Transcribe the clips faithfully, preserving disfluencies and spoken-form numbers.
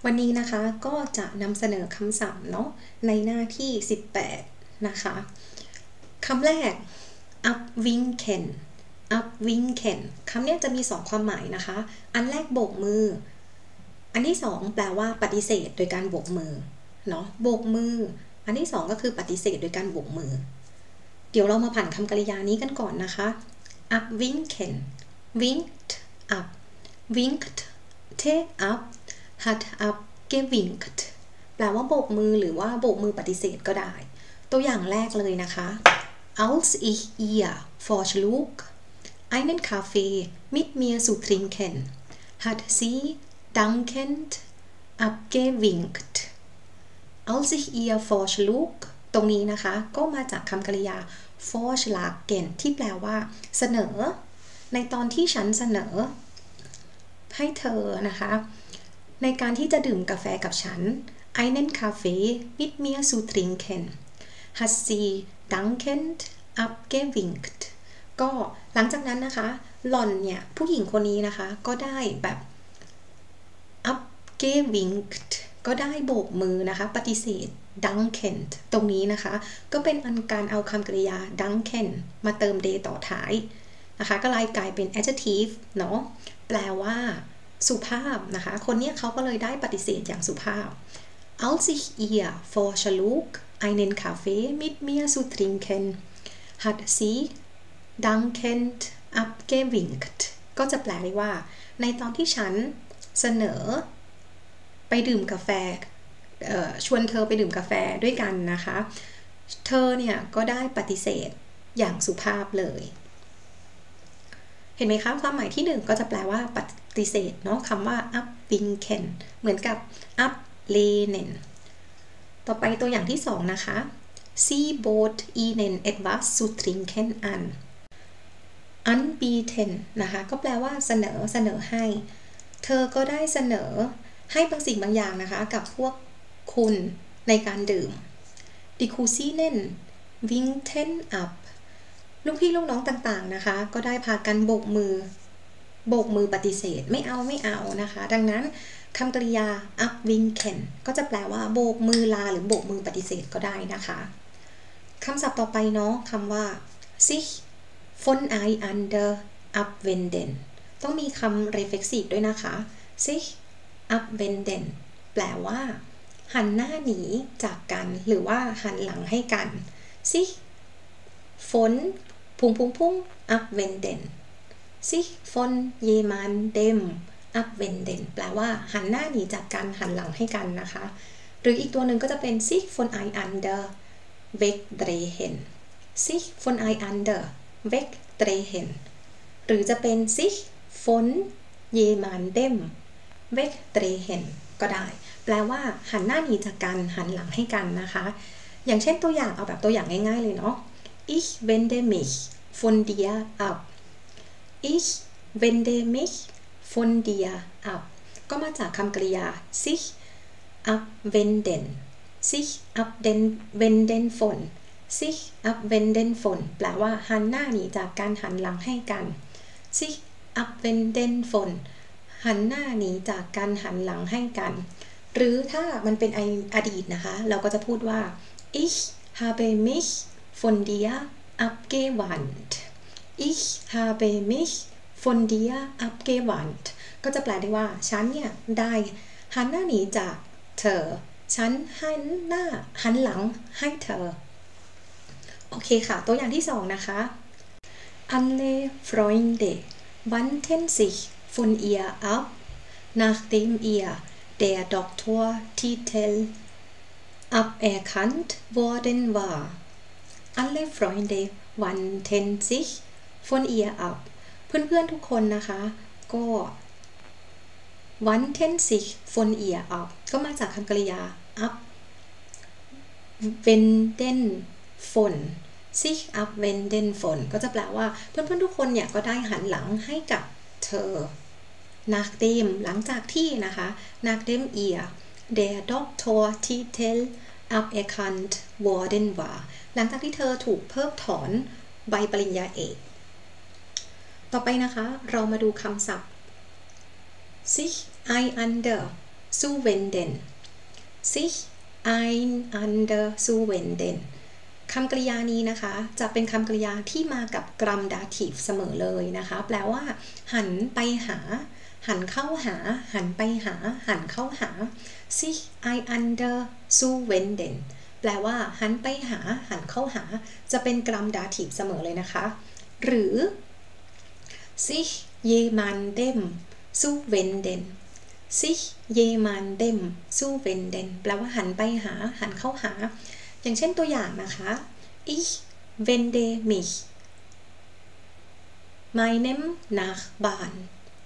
วันนี้นะคะก็จะนำเสนอคำศัพท์เนาะในหน้าที่สิบแปดนะคะคำแรก upwinken upwinken คำนี้จะมีสองความหมายนะคะอันแรกโบกมืออันที่สองแปลว่าปฏิเสธโดยการโบกมือเนาะโบกมืออันที่สองก็คือปฏิเสธโดยการโบกมือเดี๋ยวเรามาผ่านคำกริยานี้กันก่อนนะคะ upwinken winked up winked take up hat up gewinkt แปลว่าโบกมือหรือว่าโบกมือปฏิเสธก็ได้ตัวอย่างแรกเลยนะคะ als ich ihr vorschlug einen Kaffee mit mir zu trinken hat sie dankend abgewinkt als ich ihr vorschlug ตรงนี้นะคะก็มาจากคำกริยา vorschlagen ที่แปลว่าเสนอในตอนที่ฉันเสนอให้เธอนะคะในการที่จะดื่มกาแฟกับฉัน einen Kaffee mit mir zu trinken hat sie dankend abgewinkt ก็หลังจากนั้นนะคะหล่อนเนี่ยผู้หญิงคนนี้นะคะก็ได้แบบ abgewinkt ก็ได้โบกมือนะคะปฏิเสธ dankend ตรงนี้นะคะก็เป็นอันการเอาคำกริยา danken มาเติม de ต่อท้ายนะคะก็เลยกลายเป็น adjective เนาะแปลว่าสุภาพนะคะคนนี้เขาก็เลยได้ปฏิเสธอย่างสุภาพ als ich ihr vorschlug einen Kaffee mit mir zu trinken hat sie dankend abgewinkt ก็จะแปลได้ว่าในตอนที่ฉันเสนอไปดื่มกาแฟชวนเธอไปดื่มกาแฟด้วยกันนะคะเธอเนี่ยก็ได้ปฏิเสธอย่างสุภาพเลยเห็นไหมคะความหมายที่หนึ่งก็จะแปลว่าปฏิเสธเนาะคำว่า upwinken เหมือนกับ ablehnen ต่อไปตัวอย่างที่สองนะคะ sie bot ihnen etwas zu trinken an anbieten นะคะก็แปลว่าเสนอเสนอให้เธอก็ได้เสนอให้บางสิ่งบางอย่างนะคะกับพวกคุณในการดื่ม die Cousinen winkten abลูกพี่ลูกน้องต่างๆนะคะก็ได้พากันโบกมือโบกมือปฏิเสธไม่เอาไม่เอานะคะดังนั้นคำกริยา upwinken ก็จะแปลว่าโบกมือลาหรือโบกมือปฏิเสธก็ได้นะคะคำศัพท์ต่อไปเนาะคำว่า sich voneinander abwenden ต้องมีคำ reflexive ด้วยนะคะ sich abwenden แปลว่าหันหน้าหนีจากกันหรือว่าหันหลังให้กัน sich vonพุ่งพุ่งพุ่ง abwenden sich von jemandem abwenden แปลว่าหันหน้าหนีจากกันหันหลังให้กันนะคะหรืออีกตัวหนึ่งก็จะเป็น sich voneinander wegdrehen sich voneinander wegdrehen หรือจะเป็น sich von jemandem wegdrehen ก็ได้แปลว่าหันหน้าหนีจากกันหันหลังให้กันนะคะอย่างเช่นตัวอย่างเอาแบบตัวอย่างง่ายๆเลยเนาะIch wende mich von dir ab. Ich wende mich von dir ab. ก็มาจากคำกริยา sich abwenden sich abwenden von sich abwenden von แปลว่าหันหน้าหนีจากการหันหลังให้กัน sich abwenden von หันหน้าหนีจากการหันหลังให้กันหรือถ้ามันเป็นอดีตนะคะเราก็จะพูดว่า ich habe mich von dir abgewandt ich habe mich von dir abgewandt ก็จะแปลได้ว่าฉันเนี่ยได้หันหน้าหนีจากเธอฉันหันหน้าหันหลังให้เธอโอเคค่ะตัวอย่างที่สองนะคะ alle Freunde wandten sich von ihr ab nachdem ihr der Doktortitel aberkannt worden war alle Freunde wandten sich von ihr ab เพื่อนๆทุกคนนะคะก็ wandten sich von ihr ab ก็มาจากคำกริยา abwenden von sich abwenden von ก็จะแปลว่าเพื่อนๆทุกคนเนี่ยก็ได้หันหลังให้กับเธอ nachdem หลังจากที่นะคะ nachdem ihr der Doktortitel aberkannt worden war หลังจากที่เธอถูกเพิกถอนใบปริญญาเอกต่อไปนะคะเรามาดูคำศัพท์ sich einander zuwenden sich einander zuwenden คำกริยานี้นะคะจะเป็นคำกริยาที่มากับกรัมดาทิฟเสมอเลยนะคะแปลว่าหันไปหาหันเข้าหาหันไปหาหันเข้าหา sich einander zuwenden แปลว่าหันไปหาหันเข้าหาจะเป็นกรัมดาทิฟเสมอเลยนะคะหรือ sich jemandem zuwenden sich jemandem zuwenden แปลว่าหันไปหาหันเข้าหาอย่างเช่นตัวอย่างนะคะ ich wende mich meinem Nachbarn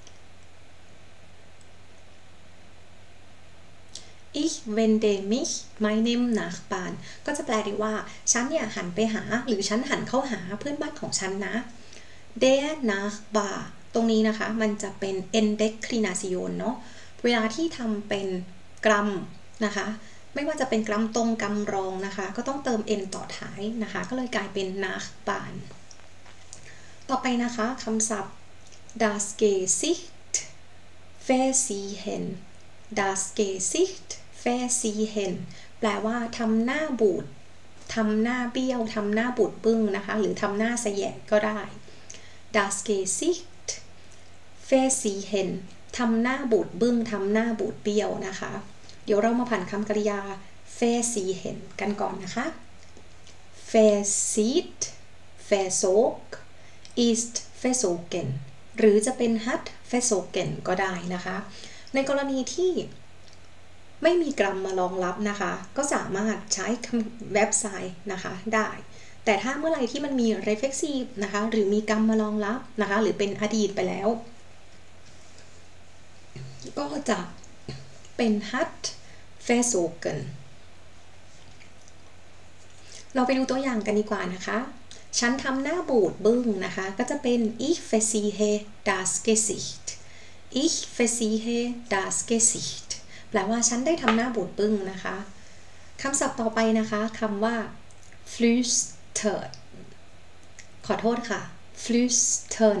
ich wende mich meinem Nachbarn ก็จะแปลได้ว่าฉันเนี่ยหันไปหาหรือฉันหันเข้าหาเพื่อนบ้านของฉันนะ der Nachbar ตรงนี้นะคะมันจะเป็น Endeklination เนาะเวลาที่ทำเป็นกรัมนะคะไม่ว่าจะเป็นกรัมตรงกรัมรองนะคะก็ต้องเติม n ต่อท้ายนะคะก็เลยกลายเป็น Nachbarn ต่อไปนะคะคำศัพท์ das Gesicht versiehen das Gesicht versiehen แปลว่าทำหน้าบูดทำหน้าเบี้ยวทำหน้าบูดบึ้งนะคะหรือทำหน้าแสแยะก็ได้ das Gesicht versiehen ทำหน้าบูดบึ้งทำหน้าบูดเบี้ยวนะคะเดี๋ยวเรามาผ่านคำกริยา versiehen กันก่อนนะคะ versieht versog ist versogen หรือจะเป็น hat versogen ก็ได้นะคะในกรณีที่ไม่มีกรัมมารองรับนะคะก็สามารถใช้เว็บไซต์นะคะได้แต่ถ้าเมื่อไหร่ที่มันมี reflexive นะคะหรือมีกรัมมารองรับนะคะหรือเป็นอดีตไปแล้วก็จะเป็น hat versogen เราไปดูตัวอย่างกันดีกว่านะคะฉันทำหน้าบูดบึ้งนะคะก็จะเป็น ich verziehe das Gesicht ich verziehe das Gesicht แปลว่าฉันได้ทำหน้าบูดบึ้งนะคะคำศัพท์ต่อไปนะคะคำว่า flüstern ขอโทษค่ะ flüstern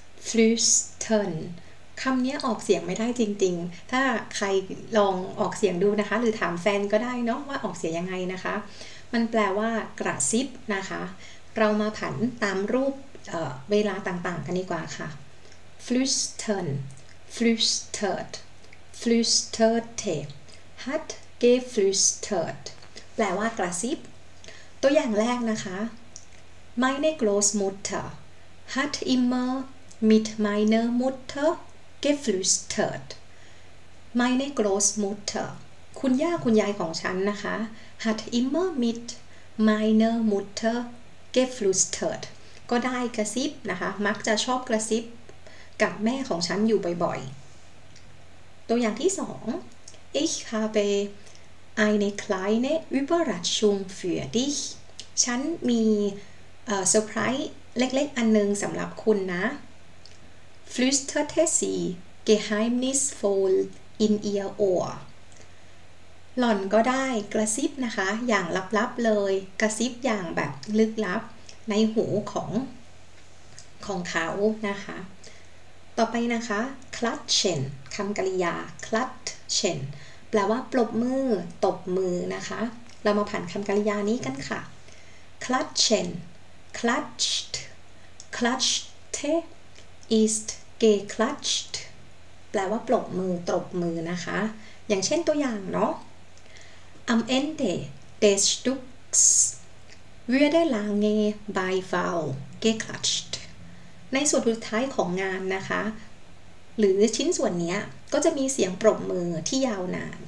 flüstern คำนี้ออกเสียงไม่ได้จริงๆถ้าใครลองออกเสียงดูนะคะหรือถามแฟนก็ได้เนาะว่าออกเสียงยังไงนะคะมันแปลว่ากระซิบนะคะเรามาผันตามรูป เ, เวลาต่างๆกันดีกว่าค่ะ flüstern flüstert flüsterte hat geflüstert แปลว่ากระซิบตัวอย่างแรกนะคะ meine Großmutter hat immer mit meiner Mutter geflüstert meine Großmutter คุณย่าคุณยายของฉันนะคะ hat immer mit meiner Mutter geflüstert ก็ได้กระซิบนะคะมักจะชอบกระซิบกับแม่ของฉันอยู่บ่อยๆตัวอย่างที่สอง ich habe eine kleine Überraschung für dich ฉันมีเอ่อเซอร์ไพรส์เล็กๆอันนึงสำหรับคุณนะ flüsterte sie geheimnisvoll in ihr Ohr หล่อนก็ได้กระซิบนะคะอย่างลับๆเลยกระซิบอย่างแบบลึกลับในหูของของเขานะคะต่อไปนะคะ klatschen คำกริยา klatschen แปลว่าปรบมือตบมือนะคะเรามาผ่านคำกริยานี้กันค่ะ klatschen klatscht klatschte ist geklatscht แปลว่าปรบมือตบมือนะคะอย่างเช่นตัวอย่างเนาะ am Ende des Stücks würde lange Beifall geklatscht ในส่วนสุดท้ายของงานนะคะหรือชิ้นส่วนนี้ก็จะมีเสียงปรบมือที่ยาวนาน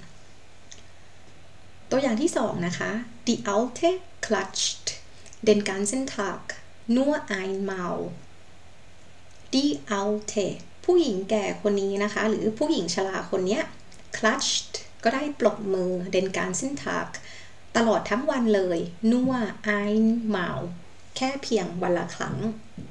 ตัวอย่างที่สองนะคะ die Alte klatscht den ganzen Tag nur einmal die Alte ผู้หญิงแก่คนนี้นะคะหรือผู้หญิงชราคนนี้ klatscht ก็ได้ปรบมือ den ganzen Tag ตลอดทั้งวันเลย nur einmal แค่เพียงวันละครั้ง